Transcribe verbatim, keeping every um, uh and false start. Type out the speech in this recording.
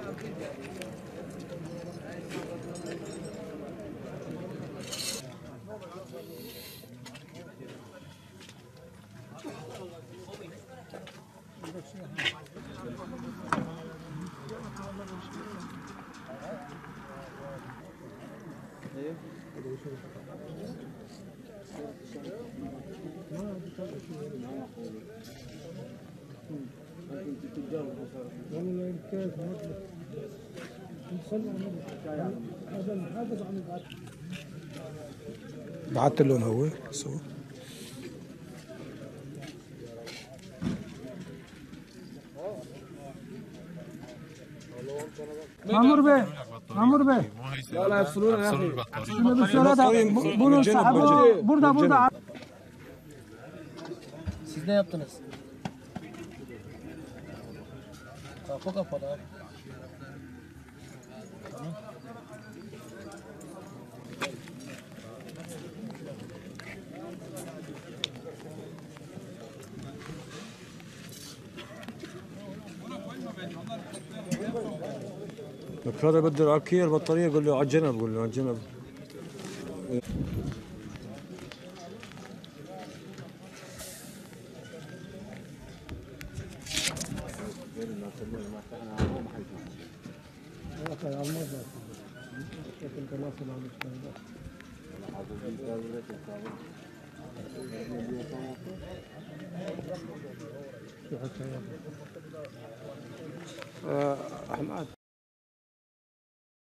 بعت لهم هو سو مامور بيه مامور بيه لا لا يفصلونا يا اخي. Bunu sahibi burada burada. Siz ne yaptınız? Kapı kapalı abi. Tamam. لك هذا بده العكير البطاريه قول له على الجنب قول له على الجنب. أحمد